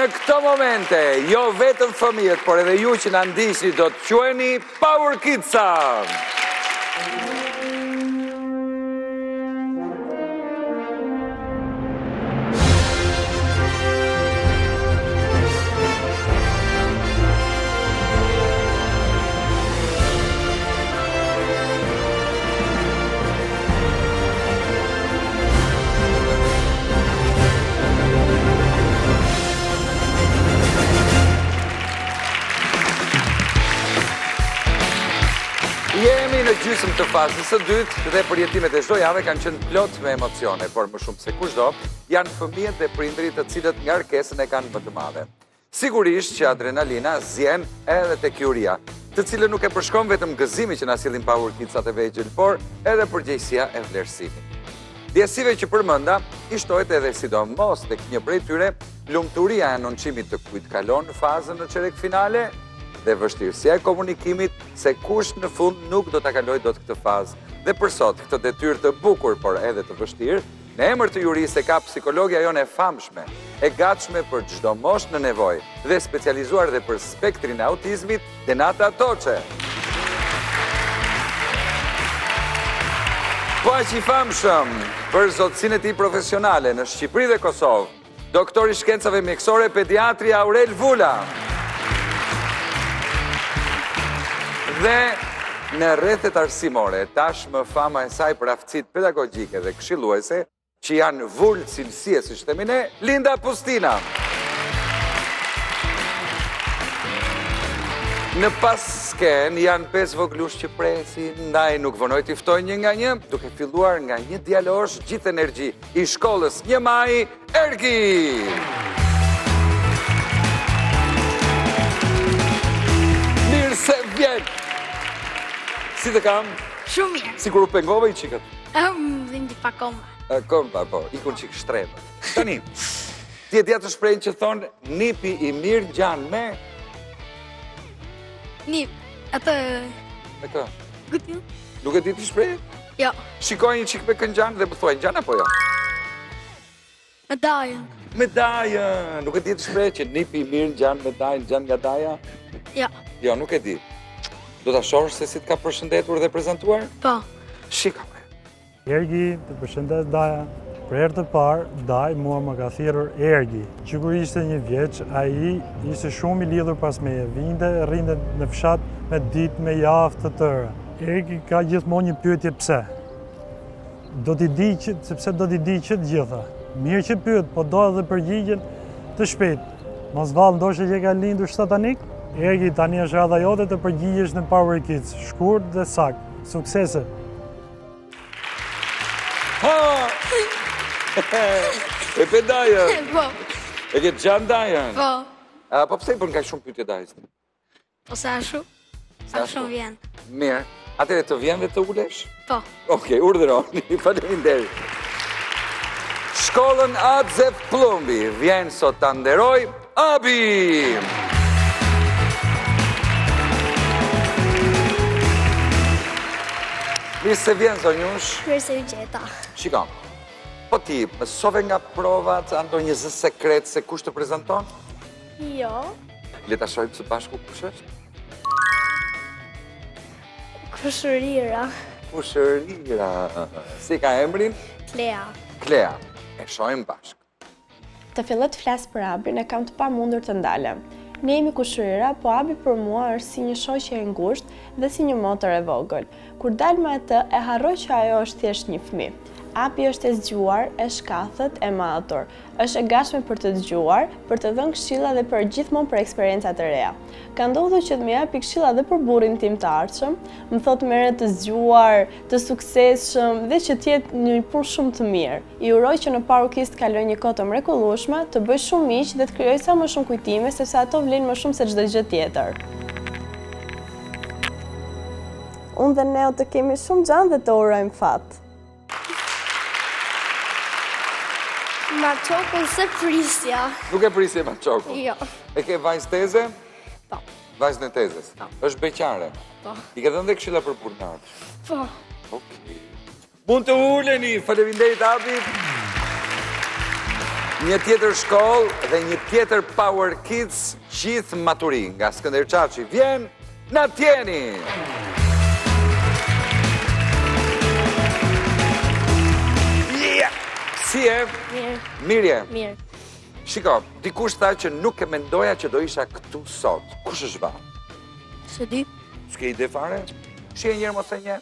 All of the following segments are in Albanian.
Në këto momente, jo vetëm fëmijët, por edhe ju që në ndisni do të quheni Power Kidsa. Jemi në gjysmë të fazës së dytë dhe përjetimet e çdo jave kanë qenë plot me emocione, por më shumë se kushdo, janë fëmijët dhe prindërit të cilët ngarkesën e kanë më të madhe. Sigurisht që adrenalina zjen edhe tek juria, të cilën nuk e përshkon vetëm gëzimi që na sillin Power Kidsat e vegjël, por edhe përgjegjësia e vlerësimit. Djesive që përmenda, i shtohet edhe sidomos tek një prej tyre, lumturia e nënçimit të kujt kalon në fazën në çerek finale dhe vështirësia e komunikimit se kush në fund nuk do ta kaloj dot këtë fazë. Dhe për sot, këtë detyrë të bukur, por edhe të vështirë, në emër të jurisë e ka psikologja jonë e famshme, e gatshme për çdo moshë në nevojë dhe specializuar dhe për spektrin e autizmit, Denata Toçe. Po aq i famshëm për zotësinë e tij profesionale në Shqipëri dhe Kosovë, doktor i shkencave mjekësore pediatri Aurel Vula. Dhe në rrethet arsimore, tashmë fama e saj për aftësitë pedagogjike dhe këshilluese, që janë vullë cilësie, siç themi ne, Linda Pustina. Në pasken janë 5 voglush që presin, ndaj nuk vonoj t'i ftoj një nga një, duke filluar nga një djalosh gjithë energji i shkollës 1 Maj, Ergi. Mirë se vjen! Si të kam? Shumë mirë. Sigur u pengove i qikët? Vim t'i pakoma. Kompa, po, ikun qikë shtrebë. Tani, ti e dja të shprejnë që thonë, nipi i mirë gjanë me? Nip, atë... Me kë? Gutin? Nuk e di të shprejnë? Jo. Shikoj një qikë me këngjanë dhe më thuaj, gjanë apo jo? Medajën. Medajën! Nuk e di të shprejnë që nipi i mirë gjanë medajën, gjanë nga daja? Jo. Jo, nuk e di. Do t'a shohësh se si t'ka përshëndetur dhe prezentuar? Po. Shika me. Ergi, të përshëndet Daja. Për herë të parë, Daj mua më ka thirrur Ergi. Që kur ishte 1 vjeç, ai ishte shumë i lidhur pas meje. Vinte, rrinte në fshat me ditë, me javë të tëra. Ergi ka gjithmonë një pyetje pse. Sepse do t'i di që të gjitha. Mirë që pyet, po do edhe përgjigjen të shpejtë. Mos vallë ndoshta që ka lindur satanik? Ergi, tani është radha jote të përgjigjesh në Power Kids, shkurt dhe sakt. Suksese! Ha! E pe Dajën? Po. E ke gjanë Dajën? Po. Po pse i bën kaq shumë pyetje Dajës? Po sa ashtu? Sa shumë vjen. Mirë. Atëre të vjen dhe të ulesh? Po. Okej, urdhëroni. Faleminderit. Shkollën Adzef Plumbi vjen sot ta nderoj Abi. Mirë se vjen, zonjush. Mirë se u gjeta. Shikon, po ti mësove nga provat, ndonjë zë sekret se kush të prezanton? Jo. Le ta shohim së bashku kush është? Kushërira. Kushërira. Si ka emrin? Klea. Klea. E shohim bashkë. Të filloj të flas për Abin e kam të pamundur të ndalem. Ne jemi kushërira, po Abi për mua është si një shoqe e ngushtë dhe si një motër e vogël. Kur dal me atë, e harroj që ajo është thjesht një fëmijë. Abi është e zgjuar, e shkathët, e matur. Është e gatshme për të dëgjuar, për të dhënë këshilla dhe për gjithmonë për eksperienca të reja. Ka ndodhur që të më japi këshilla dhe për burrin tim të ardhshëm, më thotë merret të zgjuar, të suksesshëm dhe që të jetë një punë shumë të mirë. I uroj që në Power Kids të kaloj një kohë të mrekullueshme, të bëj shumë miq dhe të krijoj sa më shumë kujtime, sepse ato vlen më shumë se çdo gjë tjetër. Unë dhe Neo të kemi shumë gjanë dhe të urojmë fat. Marçokun se prisja. Nuk e prisje Marçokun? Jo. E ke vajzë teze? Po. Vajzën e tezes? Po. Është beqare? Po. I ke dhënë dhe këshilla për punëtar? Po. Okej. Mund të uleni, faleminderit Abi. Një tjetër shkollë dhe një tjetër Power Kids, gjithë maturin nga Skënder Çaçi. Vjen Natjeni! Si e? Mirë. Mirje. Mirë. Shiko, dikush tha që nuk e mendoja që do isha këtu sot. Kush është ba? Së dy. S'ke ide fare? Shie njerë mos e nje?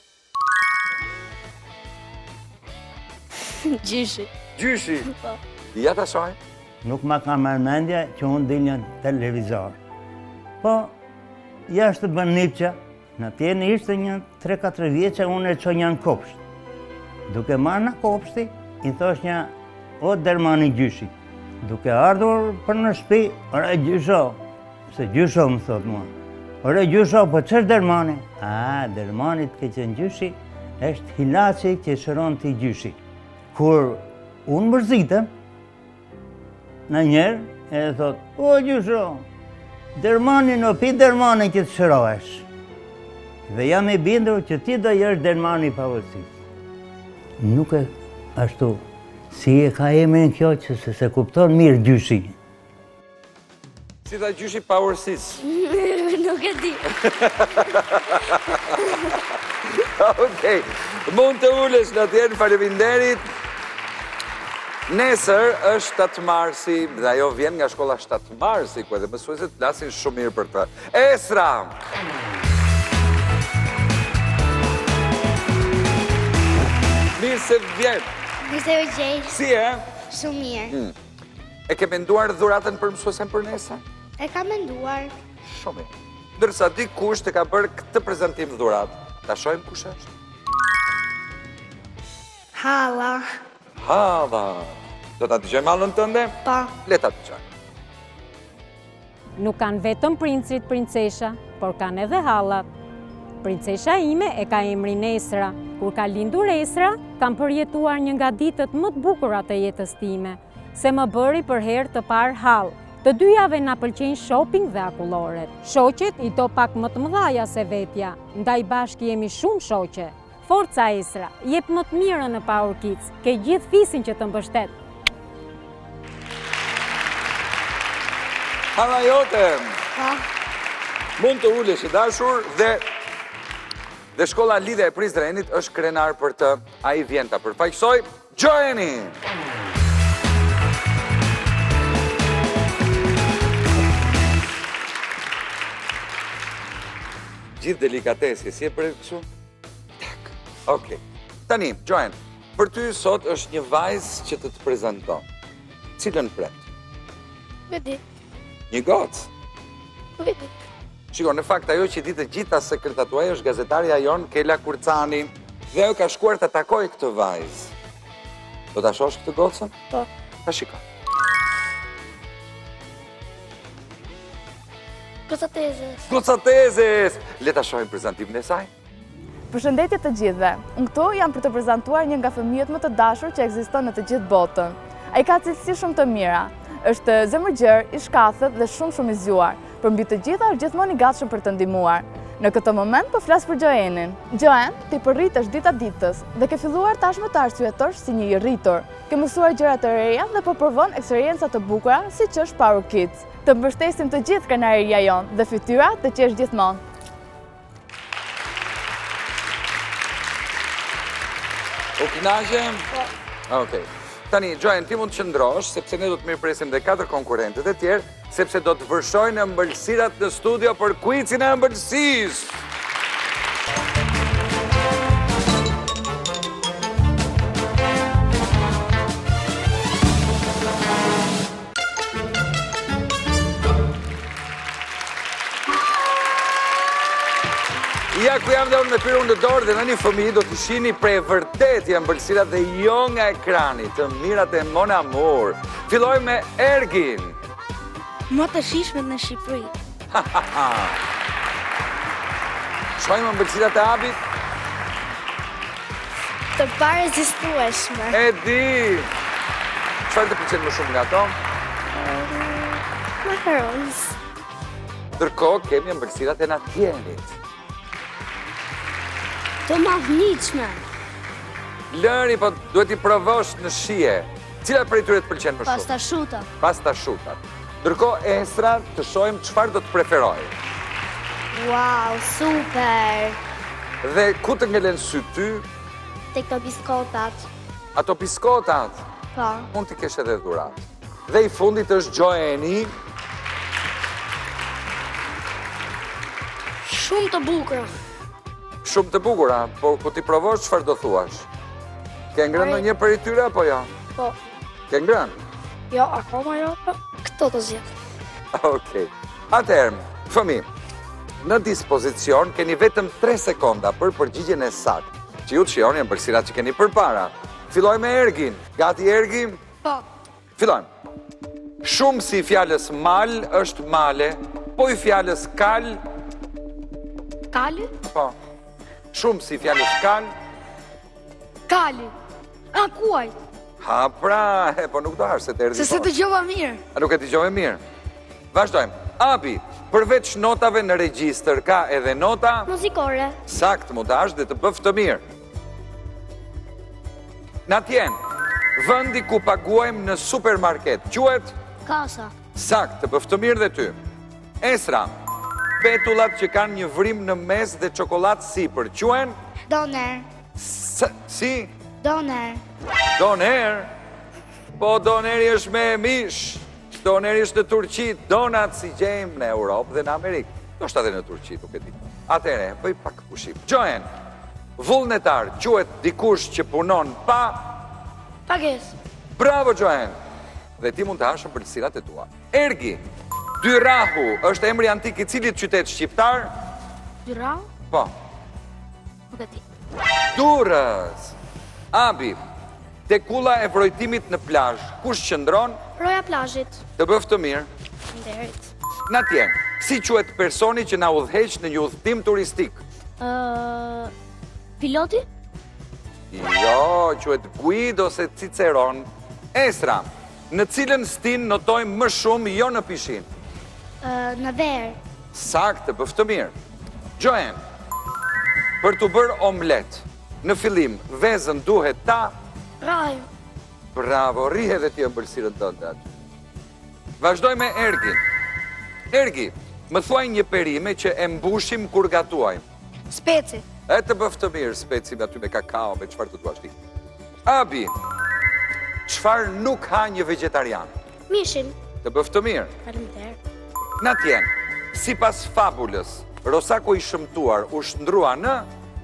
Gjyshi. Gjyshi. Po. Ja ta shoj. Nuk ma ka mërmendja që unë dilja në televizor. Po, jashtë të bën nipqa, në tjeni ishte një 3-4 vjeqa unë e qoj një në kopsht. Duke marrë në kopshti, i thosh një, o Dermani Gjyshi. Duke ardhur për në shpi, ore Gjysho, se Gjysho më thot mua. Ore Gjysho, po qështë Dermani? A, Dermani të ke qenë Gjyshi, është Hilaci që shëron t'i Gjyshi. Kur unë mërzitëm, në njerë, e thot, o Gjysho, Dermani në pi Dermani që të shërohesh. Dhe jam i bindur që ti do jesh Dermani pavësis. Nuk e ashtu, si e ka emrin kjo që se kupton mirë Gjyshi. Si tha Gjyshi Powersis? Nuk e di. Okej, mund të ulesh në tjenë, faleminderit. Nesër është 7 marsi, dhe ajo vjen nga shkolla 7 marsi, ku edhe mësuesit flasin shumë mirë për të. Esra! Mirë se vjen. Mirë se u gjej. Si e? Shumë mirë. E ke menduar dhuratën për mësuesen për nesër? E ka menduar. Shumë mirë. Ndërsa dikush të ka bërë këtë prezantim dhuratë. Ta shohim kush është? Halla. Halla. Do ta dëgjojmë hallën tënde? Po. Le ta dëgjojmë. Nuk kanë vetëm princit princesha, por kanë edhe hallat. Princesha ime e ka emrin Esra. Kur ka lindur Esra, kam përjetuar një nga ditët më të bukura të jetës time, se më bëri për herë të parë hall. Të dyjave na pëlqejnë shopping dhe akulloret. Shoqet i do pak më të mëdhaja se vetja, ndaj bashkë jemi shumë shoqe. Forca Esra, jep më të mirën në Power Kids, ke gjithë fisin që të mbështet. Halla jote, Po. mund të ulesh i dashur dhe shkolla Lidhja e Prizrenit është krenar për të, a i vjen ta përfaqësoj, Gjojeni! Gjithë delikatesje, si e për e kësu? Tak, okej. Tani, Gjojen, për ty sot është një vajzë që të prezenton. Cilën pret? Vedi. Një gocë? Vedi. Shiko, në fakt, ajo që ditë gjitha sekretat tuaj është gazetarja jonë Kela Kurcani dhe ajo ka shkuar të takoj këtë vajzë. Do të shosh këtë gocën? Po. Ta shiko. Gocatezes. Gocatezes! Le ta shohim prezantimin e saj. Përshëndetje të gjithëve. Unë këtu jam për të prezantuar një nga fëmijët më të dashur që ekziston në të gjithë botën. Ai ka cilësi shumë të mira. Është zemërgjër, i shkathët dhe shumë i zgjuar. Për mbi të gjitha është gjithmonë i gatshëm për të ndihmuar. Në këtë moment po flas për Gjoenin. Gjoen, ti po rritesh dita ditës dhe ke filluar tashmë të arsyetosh si një i rritur. Ke mësuar gjëra të reja dhe po provon eksperienca të bukura siç është Power Kids. Të mbështesim të gjithë krenaria jonë dhe fytyra të qesh gjithmonë. U kënaqem? Po. Okej. Tani, Gjojen, ti mund të qëndrosh, sepse ne do të mirëpresim dhe 4 konkurrentët e tjerë, sepse do të vërshojnë ëmbëlsirat në studio për kuicin e ëmbëlsisë. Ja ku jam dhe unë me pirun në dorë dhe në një fëmijë do të shini prej vërtet i ëmbëlsirat dhe jo nga ekrani, të mirat e Mon Amour. Filloj me Ergin. Më të shishmet në Shqipëri. Shojmë ëmbëlsirat e Abit? Të parezistueshme. E di! Çfarë të pëlqen më shumë nga ato? Makarons. Ndërkohë kemi ëmbëlsirat e Natjenit. Të madhnitshme. Lëri, po duhet i provosh në shije. Cila prej tyre të pëlqen më shumë? Pasta shuta. Pasta shuta. Ndërkohë Esra, të shohim çfarë do të preferoj. Wow, super. Dhe ku të ngelen sy ty, Tek këto biskotat. ato piskotat, Po. mund t'i kesh edhe dhurat. Dhe i fundit është Gjoeni, Shumë të bukura. shumë të bukura, po ku t'i provosh çfarë do thuash? Ke ngrënë ndonjë prej tyre apo jo? Po. Ke ngrënë? Jo, akoma jo, po këto të zjedh. Okej. Atëherë, fëmi, në dispozicion keni vetëm 3 sekonda për përgjigjen e saktë, që ju të shihoni ëmbëlsirat që keni përpara. Filloj me Ergin. Gati Ergi? Po. Fillojmë. Shumë si fjalës mal është male, po i fjalës kal, Kali? po. Shumë si fjalës kal, Kali. A, kuaj? ha pra, po nuk do hash se të erdhi. Se se të gjova mirë. A nuk e dëgjove mirë? Vazhdojmë. Abi, përveç notave në regjistër, ka edhe nota? Muzikore. Sakt, mund të hash dhe të bëf të mirë. Natjen, vëndi ku paguajmë në supermarket, quhet? Kasa. Sakt, të bëf të mirë dhe ty. Esra, petullat që kanë një vrim në mes dhe çokoladë sipër, quhen? Doner. Si? Doner. Doner. Po doneri është me mish. Doneri është në Turqi, donat si gjejmë në Europë dhe në Amerikë. Do shta dhe në Turqi, nuk e di. Atere, bëj pak pushim. Gjohen, vullnetar, quhet dikush që punon pa... Pages. Bravo, Gjohen. Dhe ti mund të hashëm për lësirat e tua. Ergi, Dyrahu është emri antik i cilit qytet shqiptar? Dyra? Po. Nuk e ti. Durrës. Abi, tekulla e vrojtimit në plazh, kush qëndron? Roja plazhit. Të bëf të mirë. Nderit. Natjen, si quhet personi që na udhëheq në një udhëtim turistik? Piloti? Jo, quhet Guido ose Ciceron. Esra, në cilën stin notojmë më shumë jo në pishin? Në verë. Sakt, të bëf të mirë. Gjohen, për të bërë omlet, në fillim, vezën duhet ta... Raju. Bravo, rihe dhe ti ëmbëlsirën tënde aty. Vazhdoj me Ergin. Ergi, më thuaj një perime që e mbushim kur gatuajmë. Speci. E të bëf të mirë, speci me aty me kakao, me qëfar të duash ti. Abi, qëfar nuk ha një vegetarian? Mishin. Të bëf të mirë. Faleminderit. Natjen, si pas fabulës, Rosaku i shëmtuar u shndrua në...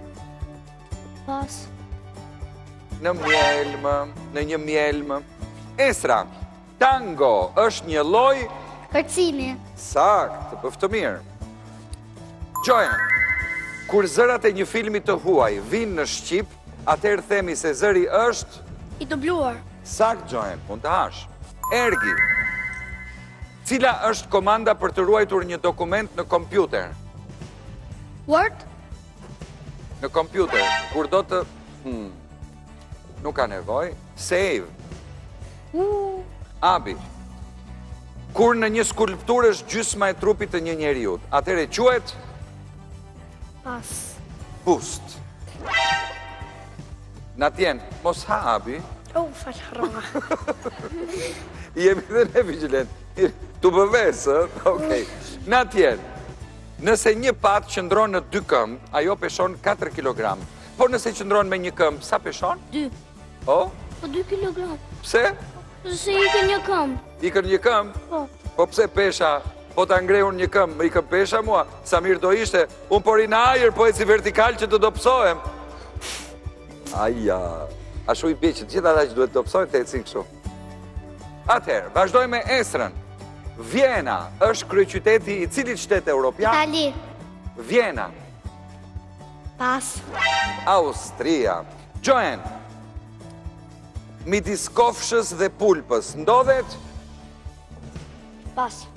Pas. Në mjelmë, në një mjelmë. Esra, tango është një lloj... Kërcimi. Sakt, të bëf të mirë. Gjohen, kur zërat e një filmi të huaj vinë në Shqip, atëherë themi se zëri është... I dubluar. Sakt, Gjohen, mund të hash. Ergi, cila është komanda për të ruajtur një dokument në kompjuter? Word? Në kompjuter, kur do të... Nuk ka nevoj. Save. Abi, kur në një skulptur është gjysma e trupit të një njeriut, atëre quhet? Pas. Bust. Natjen, mos ha, Abi. Falharova. Jemi dhe ne vigjilent. Tu bëvesë, okej. Natjen, nëse një patë qëndron në 2 këmbë, ajo peshon 4 kg. Po nëse qëndron me një këmbë, sa peshon? 2. O? Po 2 kilogram. Pse? Se ikë një këmbë. Ikën një këmbë? Po. Po pse pesha? Po ta ngrehun një këmbë, ikën pesha mua? Sa mirë do ishte, unë por i në ajër, po e si vertikal që të dopsohem. Aja, ashu i bje që gjitha da që duhet dopsohem të ecin kështu. Atëherë, vazhdoj me Esrën. Vjena është kryeqyteti i cilit shtetit evropian? Itali. Vjena. Pas. Austria. Gjohen, midis kofshës dhe pulpës, ndodhet? Pas.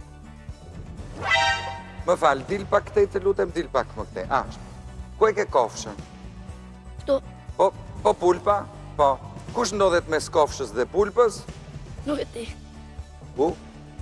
Më falë, dil pak këtej të lutem, dil pak më këtej. Ku e ke kofshën? Këtu. Po pulpa? Po. Kush ndodhet mes kofshës dhe pulpës? Nuk e ti. Ku?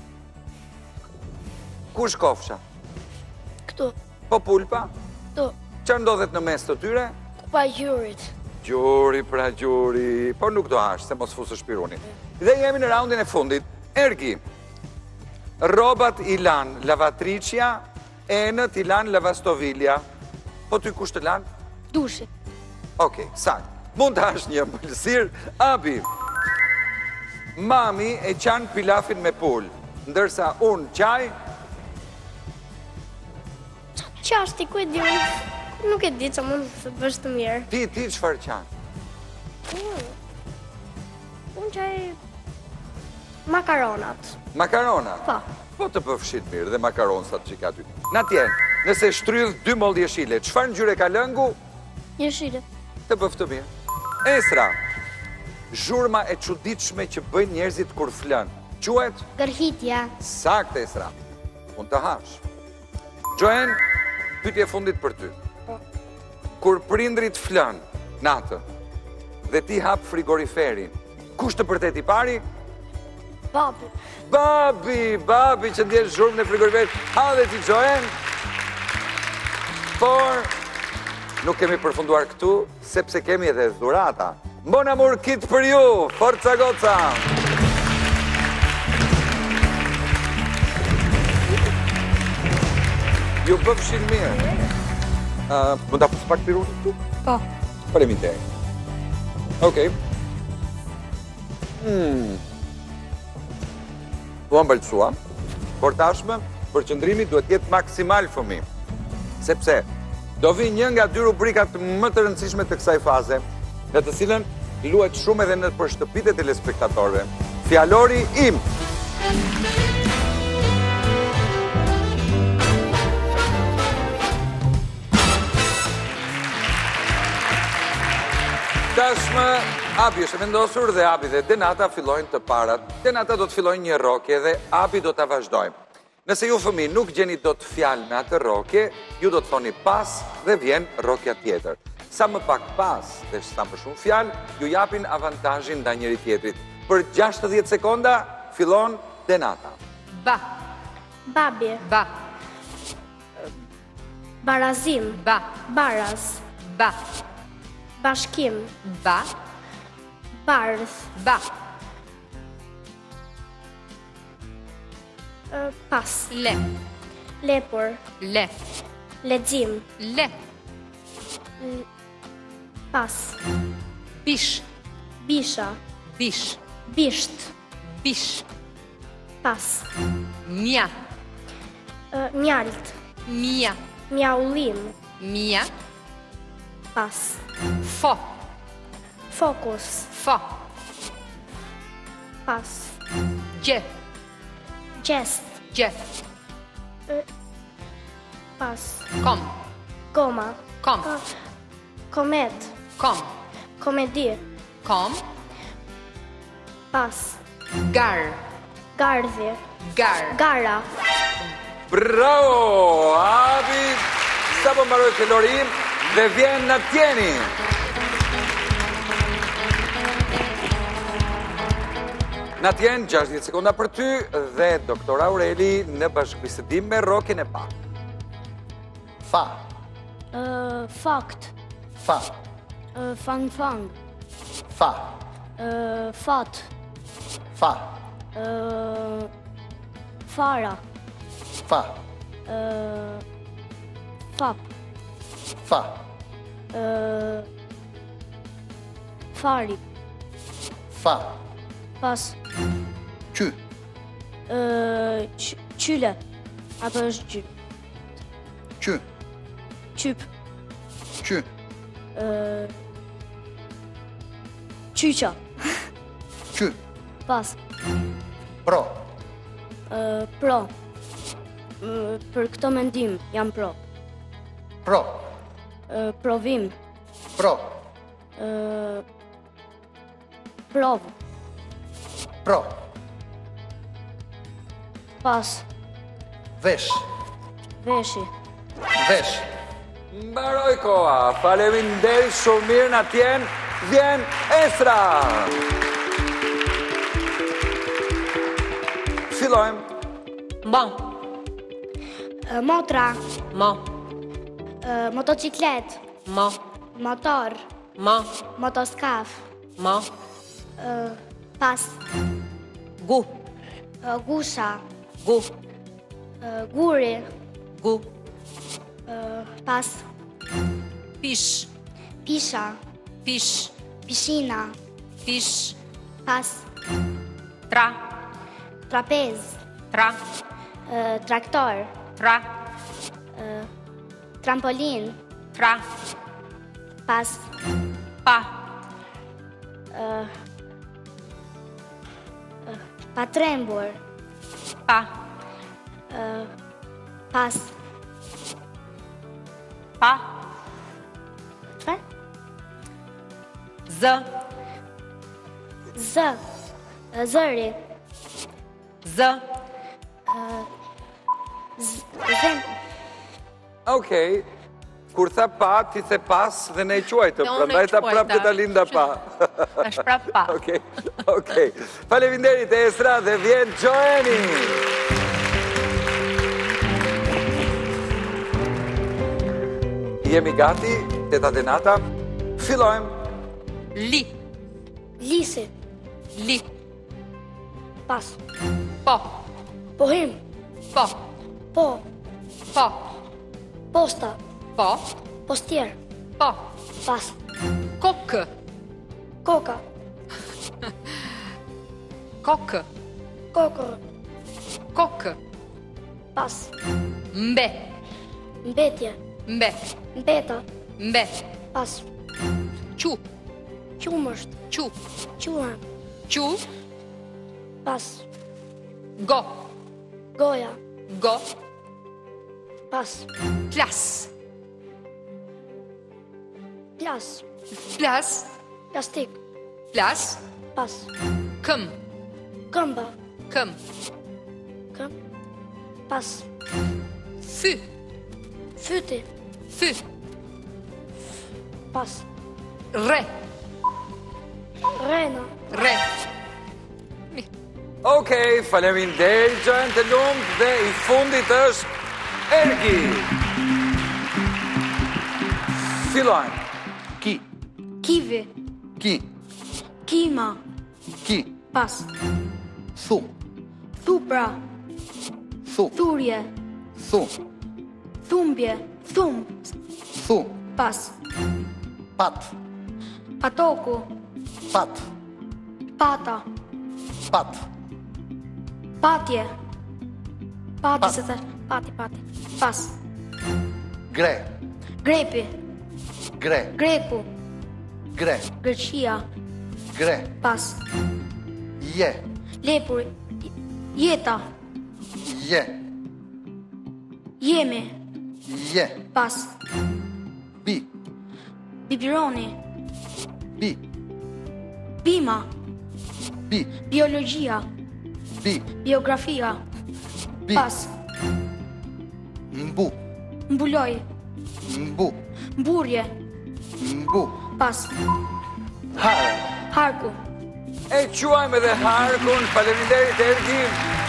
Kush kofsha? Këtu. Po pulpa? Këtu. Çfarë ndodhet në mes të tyre? Kupa e gjurit. gjuri, po nuk do hash, se mos fusë shpiruni. Dhe jemi në raundin e fundit. Ergi, robat i lan lavatricia, enët i lan lavastovilja. Po ty kush të lan? Dushi. Okej, sakt. Mund të hash një mbëlsir. Abi, mami e qanë pilafin me pull, ndërsa unë qaj, Qashti, ku e di unë? Nuk e di që mund të bësh të mirë. ti qëfar qanë? Unë qaj makaronat. Makaronat? Po. Po të pëfshit mirë dhe makaronësat që ka ty. Natjen, nëse shtrydh 2 mollë jeshile, qëfar ngjyre ka lëngu? Jeshile. Të bëf të mirë. Esra, zhurma e çuditshme që bëjnë njerëzit kur flën. Quhet? Gërhitja. Sakt, Esra. Unë të hash. Gjoen, pyetje fundit për ty. Kur prindrit flën natën dhe ti hap frigoriferin, kush të përtet i pari? Babi. Babi që ndjesh zhurmën e frigoriferit. Ha dhe ti Gjoen. Por nuk kemi përfunduar këtu, sepse kemi edhe dhurata. Bon amor kit për ju, forca goca! Ju bëfshin mirë. Mund ta pus pak pirunin këtu? Po. Faleminderit. Okej. U ambalcua, por tashmë, përqëndrimi duhet jetë maksimal fëmi. Sepse, do vi një nga 2 rubrikat më të rëndësishme të kësaj faze, në të cilën luhet shumë edhe në përshtëpitë e telespektatorëve. Fjalori im. Tashmë, Abi është vendosur dhe Abi dhe Denata fillojnë të parat. Denata do të fillojnë një rokje dhe Abi do të vazhdojmë. Nëse ju fëmi nuk gjeni do të fjalë me atë rokje, ju do të thoni pas dhe vjen rokja tjetër. Sa më pak pas dhe sa më shumë fjalë, ju japin avantazhin ndaj njëri tjetrit. Për 60 sekonda fillon Denata. Babi. Barazim. Baraz. Bashkim. Bardh. Pas. Lepur. Lexim. Pas. Bisha. Bisht. Pas. Mjalt. Mjaullim. Pas. Fokus. Pas. Gjest. Pas. Goma. Komet. Komedi. Pas. Gardhi. Gara. Bravo! Abi, sa po mbaroj fjallorim dhe vjen Natjeni. Natjen, 60 sekonda për ty dhe doktor Aureli në bashkëbisedim me rokjen e parë. Fakt. Fang. Fat. Fara. Fap. Fari. Pas. Qyle. Apo është gjy. Qyp. Qyqa. Pas. Pro. Për këto mendim, jam pro. Provim. Provë. Pas. Veshi. Mbaroj koha, faleminderit shumë mirë Natjen, vjen Esra. Fillojmë. Motra. Motociklet. Motor. Ma. Motoskaf. Ma. Pas. Gu. Gusha. Gu. Guri. Gu. Pas. Pish. Pisha. Pish. Pishina. Pish. Pas. Tra. Trapez. Tra. Traktor. Tra. Trampolin. Tra. Pas. Pa. Patrembur. Pa. Pas. Pa. Çfarë? Z. Zëri. Z. Zem. Okej. Kur tha pa, ti the pas dhe ne e quajtë, Dhe unë e prandaj ta quajta. prap që ta linda pa. Tash prap pa. Okej. Faleminderit Esra dhe vjen Gjoeni. Jemi gati, teta Denata. Fillojmë. Li. Lisi. Li. Pas. Po. Pohim. Po. Po. Po. Posta. Po. Postier. Po. Pas. Kokë. Koka. Kokë. Kokor. Kokë. Pas. Mbe. Mbetje. Mbe. Mbeta. Mbe. Pas. Qu. Qumësht. Qu. Quan. Qu. Pas. Go. Goja. Go. Pas. Plas. Plas. Plas. Plastik. Plas. Pas. Këm. Këmba. Këm. Këm. Pas. Fy. Fyti. Fy. Pas. Re. Rena. Re. Okej, faleminderit Gjoen të lumt dhe i fundit është Ergi. Fillojmë. Ki. Kivi. Ki. Kima. Ki. Pas. Thu. Thupra. Thu. Thurje. Thu. Thumbje. Thumb. Thu. Pas. Pat. Patoku. Pat. Pata. Pat. Patje. Pati se thash. Pati. Pas. Gre. Grepi. Gre. Greku. Gre. Greqia. Gre. Pas. Je. Lepuri. Jeta. Je. Jemi. Je. Pas. Bi. Bibironi. Bi. Bima. Bi. Biologjia. Bi. Biografia. Bi. Pas. Mbu. Mbuloj. Mbu. Mburje. Mbu. Pas. Hare. Harku. E quajmë edhe Harkun, faleminderit Ergi.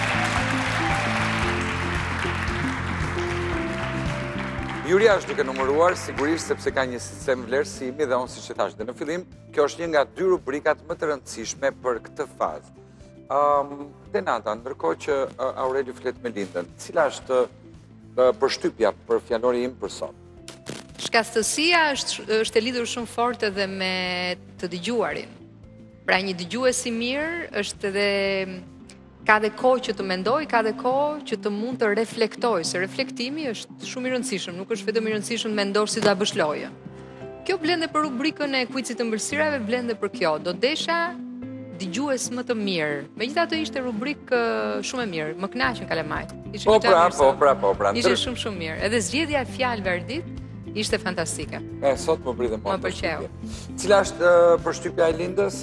Juria është duke numëruar, sigurisht sepse ka një sistem vlerësimi dhe unë si që thash dhe në fillim, kjo është një nga 2 rubrikat më të rëndësishme për këtë fazë. Denata, ndërkohë që Aureli flet me Lindën, cila është përshtypja për fjalorin im për sot? Shkastësia është e lidhur shumë fort edhe me të dëgjuarin. Pra një dëgjues i mirë është edhe ka dhe kohë që të mendoj, ka dhe kohë që të mund të reflektoj, se reflektimi është shumë i rëndësishëm, nuk është vetëm i rëndësishëm mendosh si ta bësh lojë. Kjo blen dhe për rubrikën e kuicit të ëmbëlsirave, blen dhe për kjo. Do desha dëgjues më të mirë. Megjithatë ishte rubrikë shumë e mirë, më kënaqën kalamajt. Po pra. Ishte shumë mirë. Edhe zgjedhja e fjalëve ardit ishte fantastike. Sot më bri dhe më pëlqeu. Cila është përshtypja e Lindës?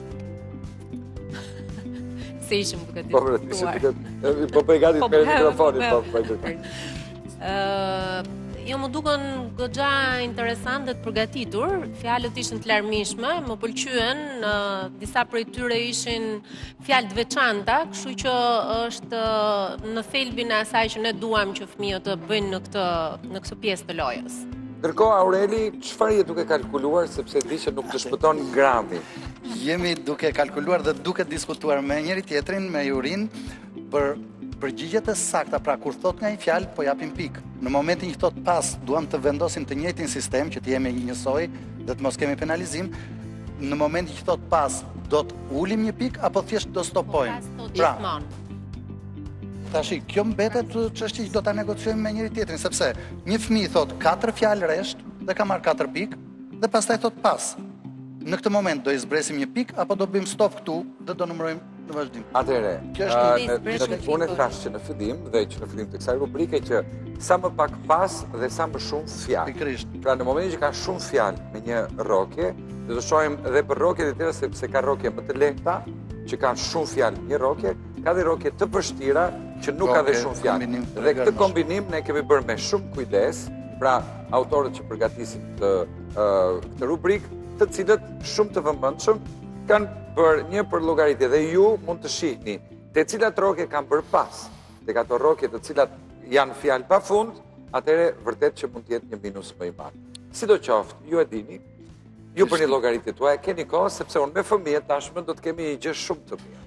Se ishëm duke diskutuar. Po për gati të merë mikrofonin. Jo, më duken goxha interesant dhe të përgatitur, fjalët ishin të larmishme, më pëlqyen, disa prej tyre ishin fjalë të veçanta, kështu që është në thelbin e asaj që ne duam që fëmijët të bëjnë në këtë pjesë të lojës. Ndërkohë, Aureli, çfarë je duke kalkuluar sepse di që nuk të shpëton grami? Jemi duke kalkuluar dhe duke diskutuar me njëri tjetrin, me Jurin, për përgjigjet e sakta, pra kur thot nga një fjalë, po japim pikë. Në momentin që thot pas, duam të vendosim të njëjtin sistem, që të jemi njësoj dhe të mos kemi penalizim. Në momentin që thot pas, do të ulim një pikë apo thjesht do stopojmë? Pra, tashi, kjo mbetet çështje që do ta negociojmë me njëri tjetrin, sepse një fëmijë thot 4 fjalë rresht dhe ka marrë 4 pikë dhe pastaj thot pas. Në këtë moment do i zbresim një pikë apo do bëjmë stop këtu dhe do numërojmë në vazhdim. Atëherë, unë thash që në fillim dhe që në fillim të kësaj rubrike që sa më pak pas dhe sa më shumë fjalë. Pikërisht. Pra në momentin që ka shumë fjalë me një rrokje, do të shohim edhe për rrokjet e tjera sepse ka rrokje më të lehta që kanë shumë fjalë një rrokje, ka dhe rrokje të vështira që nuk ka dhe shumë fjalë. Dhe këtë kombinim ne kemi bërë me shumë kujdes, pra autorët që përgatisin këtë rubrikë, të cilët shumë të vëmendshëm kanë bërë një për llogaritje dhe ju mund të shihni te cilat rrokje kanë bërë pas, tek ato rrokje të cilat janë fjalë pafund, atëherë vërtet që mund të jetë një minus më i madh. Sidoqoftë, ju e dini, ju për një llogaritje tuaj keni kohë sepse unë me fëmijët tashmë do të kemi një gjë shumë të mirë.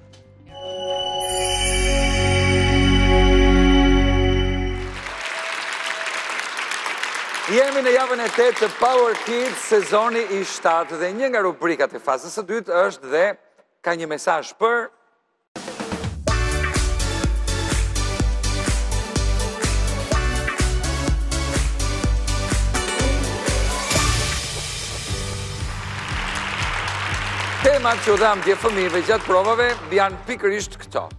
Jemi në javën e 8 të Power Kids, sezoni i 7 dhe një nga rubrikat e fazës së dytë është dhe ka një mesazh për temat që u dham dje fëmijëve gjatë provave janë pikërisht këto.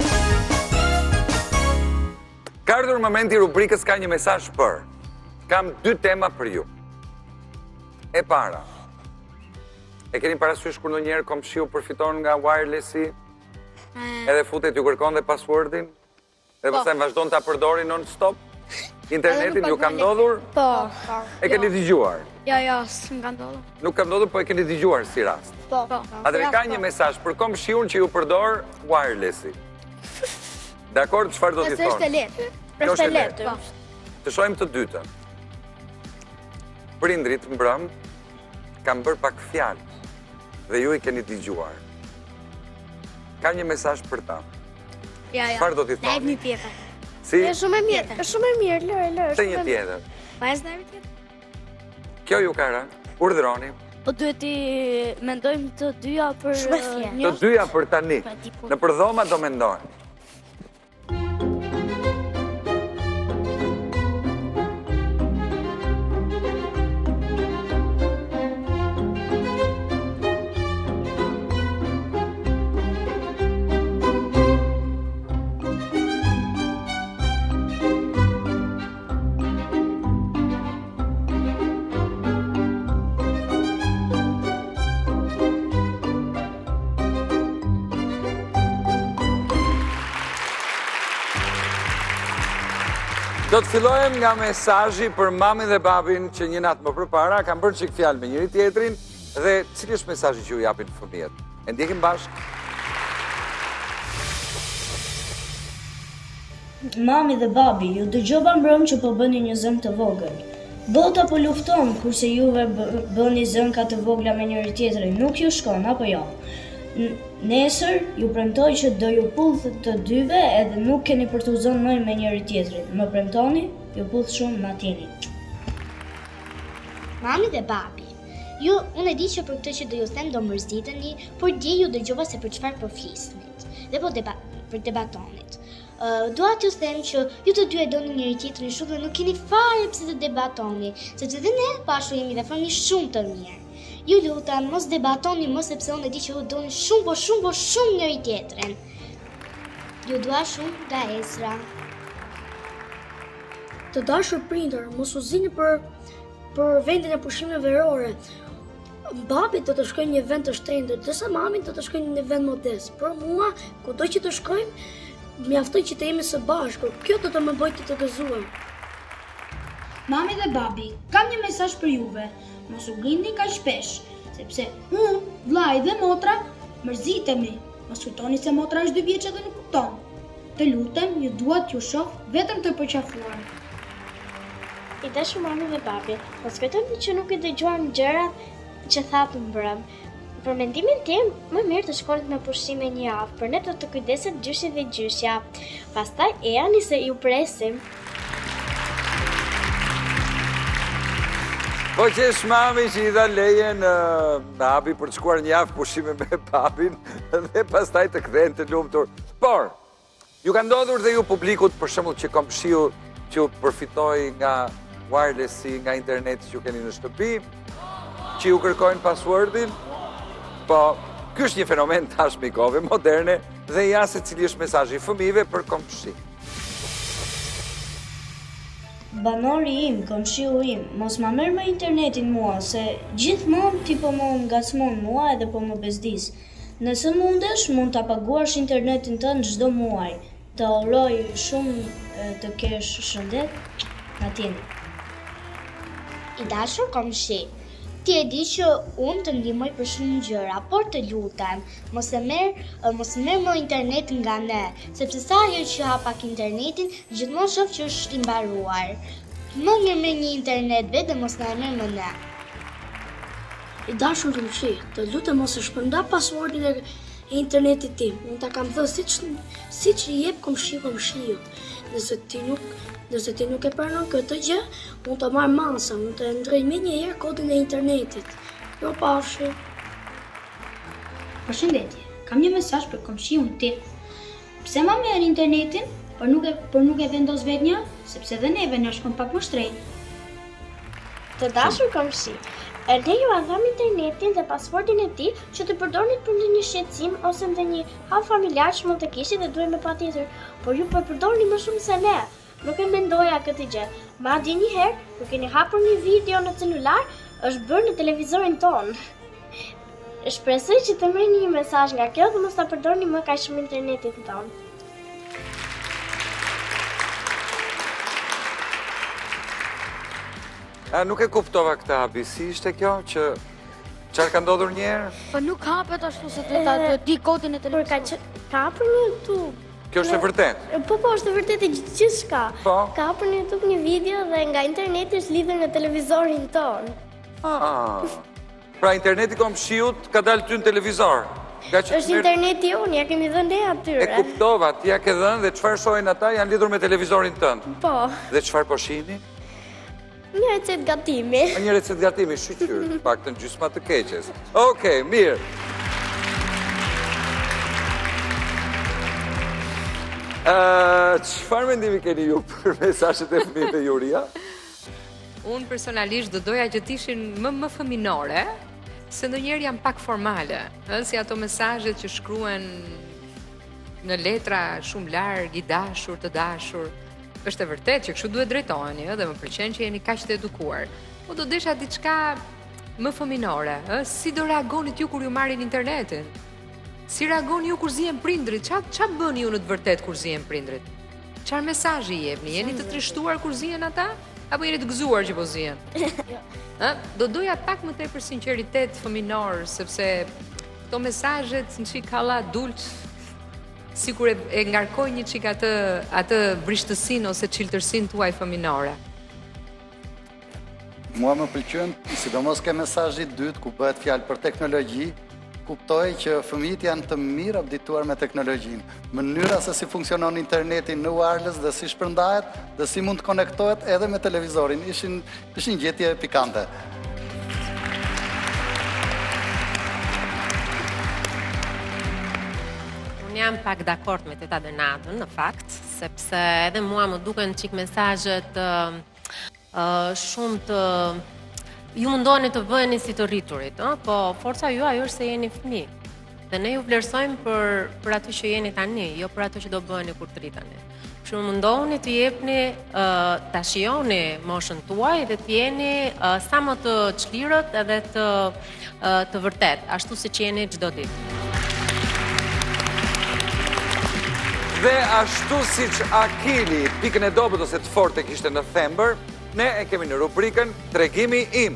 Ka ardhur momenti i rubrikës ka një mesazh për. Kam 2 tema për ju. E para, e keni parasysh kur ndonjëherë komshiu përfiton nga wirelessi, edhe futet ju kërkon dhe passwordin, dhe pastaj vazhdon ta përdori non-stop? Internetin ju ka ndodhur? Po. E keni dëgjuar? Jo, s'm ka ndodhur. Nuk ka ndodhur, po e keni dëgjuar si rast. Po. Atëherë ka një mesazh për komshiun që ju përdor wirelessi. Dakor, çfarë do t'i thonë? Është e lehtë. Kjo është e lehtë. Të shohim të dytën. Prindrit mbrëm kanë bërë pak fjalë dhe ju i keni dëgjuar. Ka një mesazh për ta. Çfarë do t'i thonë? Dajmë një tjetër. Si? Është shumë e mirë. Është shumë e mirë, lërë. Të një tjetër. Vajzë dajmë tjetër. Kjo ju ka rënë. Urdhroni. Po duhet t'i mendojmë të dyja për një. Të dyja për tani. Në përdhoma do mendojmë. Do të fillojmë nga mesazhi për mamin dhe babin që një natë më përpara kanë bërë çik fjalë me njëri tjetrin dhe cili është mesazhi që ju japin fëmijët. E ndjekim bashkë. Mami dhe babi, ju dëgjova mbrëm që po bëni një zën të vogël. Bota po lufton, kurse juve bëni zënka të vogla me njëri tjetrin, nuk ju shkon, apo jo? Nesër, ju premtoj që do ju puth të dyve edhe nuk keni për të zënë më me njëri tjetrin. Më premtoni, ju puth shumë matini. Mami dhe babi, unë e di që për këtë që do ju them do mërziteni, por dje ju dëgjova se për çfarë po flisnit dhe po për debatonit. Dua t'ju them që ju të dy e doni njëri tjetrin shumë dhe nuk keni fare pse të debatoni, sepse dhe ne bashkë jemi dhe fëmijë shumë të mirë. Ju lutem, mos debatoni më sepse unë e di që ju doni shumë njëri tjetrin. Ju dua shumë nga Ezra. Të dashur prindër, mos u zini për vendin e pushimeve verore. Babi do të shkojnë një vend të shtrenjtë, ndërsa mami do të shkojnë një vend modest. Por mua, kudo që të shkojmë, mjaftoj që të jemi së bashku. Kjo do të më bëjë të gëzuar. Mami dhe babi, kam një mesazh për juve. Mos u glini kaq shpesh, sepse unë, vllai dhe motra mërzitemi. Mos kujtoni se motra është 2 vjeçë dhe nuk kupton. Të lutem, ju dua t'ju shoh vetëm të përqafuar. I dashur mami dhe papi, mos kujtoni që nuk i dëgjuan gjërat që thatë mbrëm. Për mendimin tim, më mirë të shkonit me pushime një javë, për ne të kujdeset gjyshi dhe gjyshja. Pastaj ejani se ju presim. Po qesh mami që i dha lejen Abi për të shkuar një javë pushime me papin dhe pastaj të kthehen të lumtur. Por, ju ka ndodhur dhe ju publikut, për shembull që komshiu që përfitoi nga wirelessi, nga interneti që ju keni në shtëpi, që ju kërkojnë passwordin? Po, ky është një fenomen tashmikove, moderne, dhe ja se cili është mesazhi i fëmijëve për komshi. Banori im, komshiu im, mos ma merr me internetin mua, se gjithmonë ti po më ngacmon mua edhe po më bezdis. Nëse mundesh, mund ta paguash internetin tënd çdo muaj. Të uroj shumë të kesh shëndet, atjeni. I dashur komshi, ti e di që unë të ndihmoj për shumë gjëra, por të lutem, mos e merr më internet nga ne, sepse sa herë që hap pak internetin, gjithmonë shoh që është i mbaruar. Më mirë me një internet vetë dhe mos na e merr më ne. I dashur komshi, të lutem mos e shpërnda passwordin e internetit tim. Unë ta kam thënë siç i jep komshiut. Nëse ti nuk e pranon këtë gjë, unë të marr masa, unë të ndrej me njëherë kodin e internetit. Jo pashi. Përshëndetje, kam një mesazh për komshiun tim. Pse ma merr internetin, por nuk e vendos vetë një, sepse dhe neve na shkon pak më shtrejt. Të dashur komshi, ne ju dham internetin dhe passwordin e tij që të përdornit për një shqetësim ose ndonjë hap familjar që mund të kishit dhe duhem me patjetër, por ju po përdorni më shumë se ne. Nuk e mendoja këtë gjë. Madje një herë, kur keni hapur një video në celular, është bërë në televizorin ton. Shpresoj që të merrni një mesazh nga kjo dhe mos ta përdorni më kaq shumë internetin ton. Nuk e kuptova këtë Abi, si ishte kjo që çfarë ka ndodhur një herë? Po nuk hapet ashtu se ta di kodin e televizorit. Ka hapur në YouTube. Kjo është e vërtet? Po, është e vërtet e gjithçka. Po? Ka hapur në YouTube një video dhe nga interneti është lidhur në televizorin ton. Pra interneti komshiut ka dalë ty në televizor? Është interneti unë, ja kemi dhënë ne atyre. E kuptova, ti ja ke dhënë dhe çfarë shohin ata janë lidhur me televizorin tënd? Po. Dhe çfarë po shihni? Një recet gatimi. Një recet gatimi, shqyr, paktën gjysma të keqes. Okej, mirë. Çfarë mendimi keni ju për mesazhet e fëmijëve Juria? Unë personalisht do doja që të ishin më fëminore, se ndonjëherë janë pak formale, si ato mesazhet që shkruhen në letra shumë larg, i dashur, të dashur. Është e vërtetë që kështu duhet drejtoheni, dhe më pëlqen që jeni kaq të edukuar. Po do desha diçka më fëminore, si do reagonit ju kur ju marrin internetin? Si reagoni ju kur zihen prindrit? Çfarë bëni ju në të vërtetë kur zihen prindrit? Çfarë mesazhi i jepni? Jeni të trishtuar kur zihen ata? Apo jeni të gëzuar që po zihen? Do doja pak më tepër sinqeritet fëminor, sepse këto mesazhet në çik halla adult, sikur e ngarkojnë një çik atë vrishtësinë ose çiltërsinë tuaj fëminore. Mua më pëlqen, sidomos ke mesazhi i dytë ku bëhet fjalë për teknologji, kuptoj që fëmijët janë të mirë abdituar me teknologjinë. Mënyra se si funksionon interneti në wireless dhe si shpërndahet dhe si mund të konektohet edhe me televizorin, ishin gjetje pikante. Unë jam pak dakord me teta Denatën, në fakt, sepse edhe mua më duken çik mesazhet shumë të ju mundoni të bëheni si të rriturit, po forca ju ajo është se jeni fëmijë. Dhe ne ju vlerësojmë për atë që jeni tani, jo për atë që do bëheni kur të rriteni. Kështu mundohuni të jepni, ta shijoni moshën tuaj dhe të jeni sa më të çlirët edhe të vërtet, ashtu siç jeni çdo ditë. Dhe ashtu siç Akili pikën e dobët ose të fortë e kishte në thembër, ne e kemi në rubrikën Tregimi im.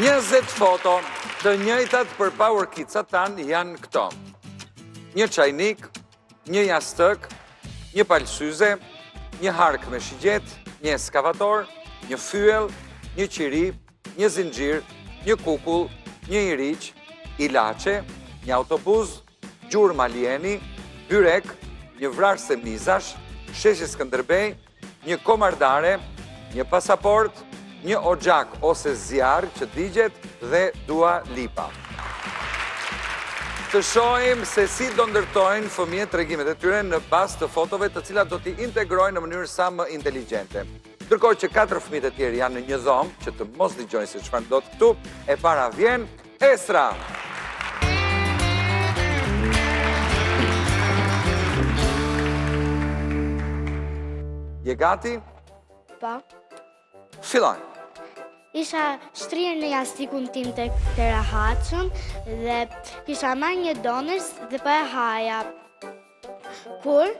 20 foto të njëjtat për Power Kids-at tanë janë këto. Një çajnik, një jastëk, një palsyze, një hark me shigjet, një eskavator, një fyell, një qiri, një zinxhir, një kukull, një iriq, ilaçe, një autobus, gjurmë alieni, byrek, një vrarse mizash, sheshi Skënderbej, një komardare, një pasaport, një oxhak ose zjarr që digjet dhe Dua Lipa. Të shohim se si do ndërtojnë fëmijët tregimet e tyre në bazë të fotove të cilat do t'i integrojnë në mënyrë sa më inteligjente. Ndërkohë që 4 fëmijët e tjerë janë në një dhomë që të mos dëgjojnë se çfarë ndodh këtu, e para vjen Esra. Je gati? Po. Fillojmë. Isha shtrirë në jastikun tim të rahatshëm dhe kisha marrë një donës dhe pa e haja. Kur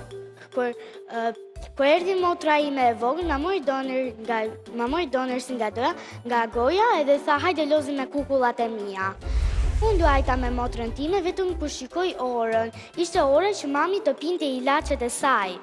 erdhi motra ime e vogël, ma mori donërsin nga goja edhe tha hajde lozi me kukullat e mia. Unë duajta me motrën time vetëm kur shikoj orën. Ishte ora që mami të pinte ilaçet e saj.